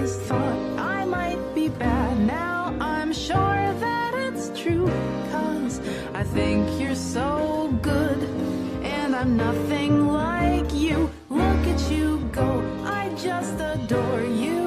always thought I might be bad. Now I'm sure that it's true, 'cause I think you're so good, and I'm nothing like you. Look at you go, I just adore you.